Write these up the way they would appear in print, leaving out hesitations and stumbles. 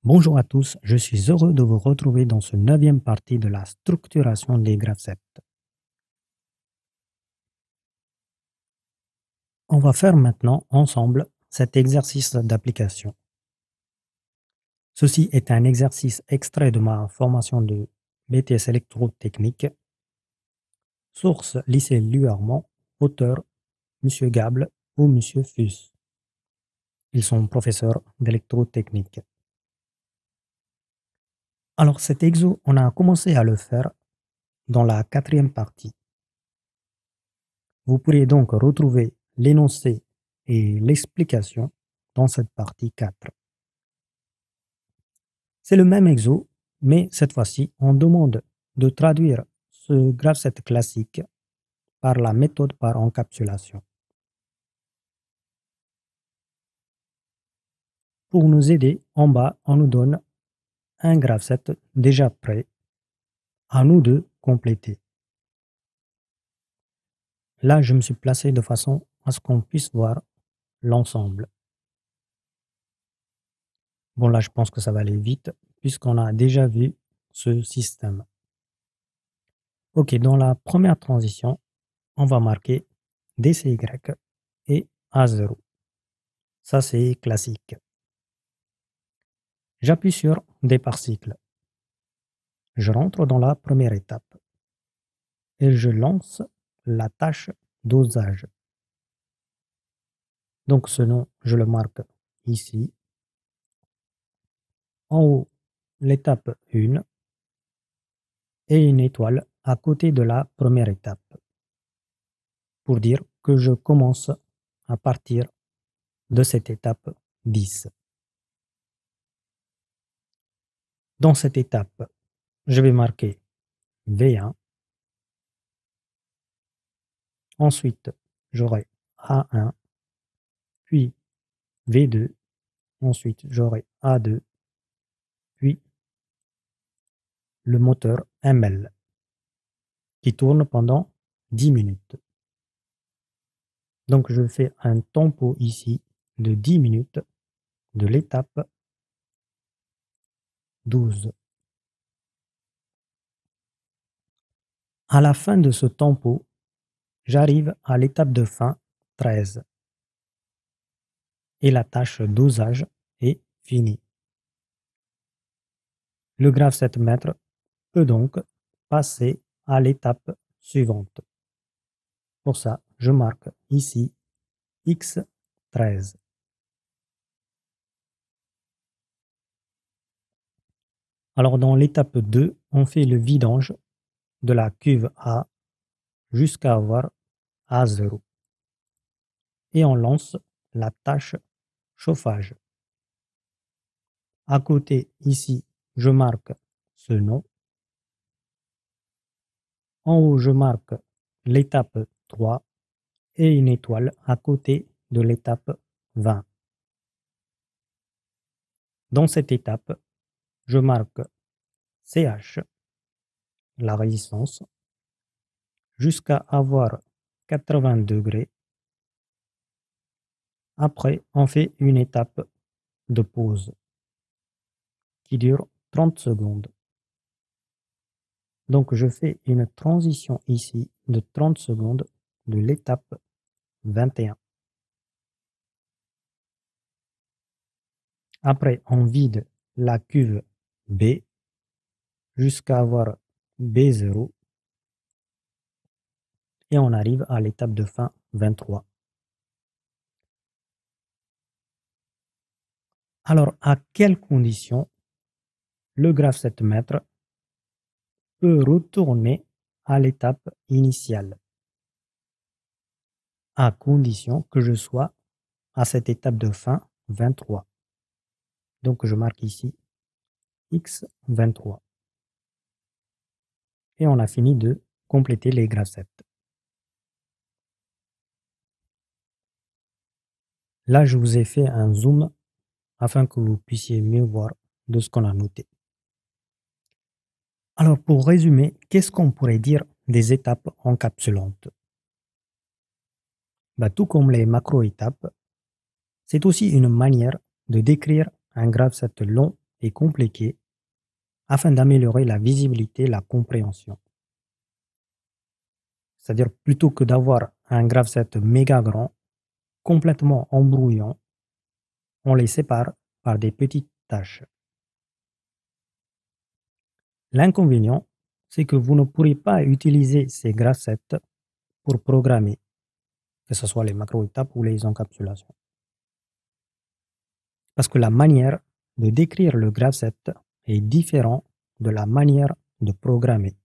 Bonjour à tous, je suis heureux de vous retrouver dans ce 9e partie de la structuration des graphes. On va faire maintenant ensemble cet exercice d'application. Ceci est un exercice extrait de ma formation de BTS électrotechnique. Source lycée Luarmont, auteur M. Gable ou M. Fuss. Ils sont professeurs d'électrotechnique. Alors cet exo, on a commencé à le faire dans la 4e partie. Vous pourrez donc retrouver l'énoncé et l'explication dans cette partie 4. C'est le même exo, mais cette fois-ci, on demande de traduire ce graph-set classique par la méthode par encapsulation. Pour nous aider, en bas, on nous donne un graph-set déjà prêt, à nous de compléter. Là, je me suis placé de façon à ce qu'on puisse voir l'ensemble. Bon, là, je pense que ça va aller vite, puisqu'on a déjà vu ce système. Ok, dans la première transition, on va marquer DCY et A0. Ça, c'est classique. J'appuie sur Départ cycle. Je rentre dans la première étape et je lance la tâche dosage. Donc, ce nom, je le marque ici. En haut, l'étape 1 et une étoile à côté de la première étape pour dire que je commence à partir de cette étape 10. Dans cette étape, je vais marquer V1. Ensuite, j'aurai A1, puis V2. Ensuite, j'aurai A2, puis le moteur ML qui tourne pendant 10 minutes. Donc, je fais un tempo ici de 10 minutes de l'étape 12. À la fin de ce tempo, j'arrive à l'étape de fin 13 et la tâche dosage est finie. Le graphe 7 mètres peut donc passer à l'étape suivante. Pour ça, je marque ici X13. Alors dans l'étape 2, on fait le vidange de la cuve A jusqu'à avoir A0. Et on lance la tâche chauffage. À côté, ici, je marque ce nom. En haut, je marque l'étape 3 et une étoile à côté de l'étape 20. Dans cette étape, je marque CH, la résistance, jusqu'à avoir 80 degrés. Après, on fait une étape de pause qui dure 30 secondes. Donc, je fais une transition ici de 30 secondes de l'étape 21. Après, on vide la cuve B jusqu'à avoir B0 et on arrive à l'étape de fin 23. Alors, à quelles conditions le graphe 7 mètres peut retourner à l'étape initiale? À condition que je sois à cette étape de fin 23. Donc, je marque ici X23. Et on a fini de compléter les graphes 7. Là, je vous ai fait un zoom afin que vous puissiez mieux voir de ce qu'on a noté. Alors, pour résumer, qu'est-ce qu'on pourrait dire des étapes encapsulantes? Tout comme les macro-étapes, c'est aussi une manière de décrire un graphe 7 long et compliqué afin d'améliorer la visibilité et la compréhension. C'est-à-dire plutôt que d'avoir un graph-set méga grand, complètement embrouillant, on les sépare par des petites tâches. L'inconvénient, c'est que vous ne pourrez pas utiliser ces graph-sets pour programmer, que ce soit les macro-étapes ou les encapsulations. Parce que la manière de décrire le graph-set est différente de la manière de programmer.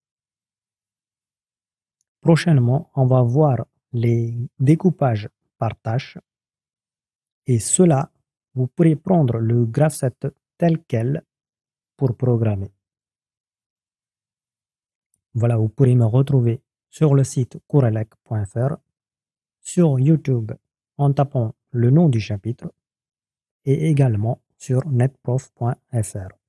Prochainement, on va voir les découpages par tâche et cela, vous pourrez prendre le graph-set tel quel pour programmer. Voilà, vous pourrez me retrouver sur le site courelec.fr, sur YouTube en tapant le nom du chapitre et également sur netprof.fr.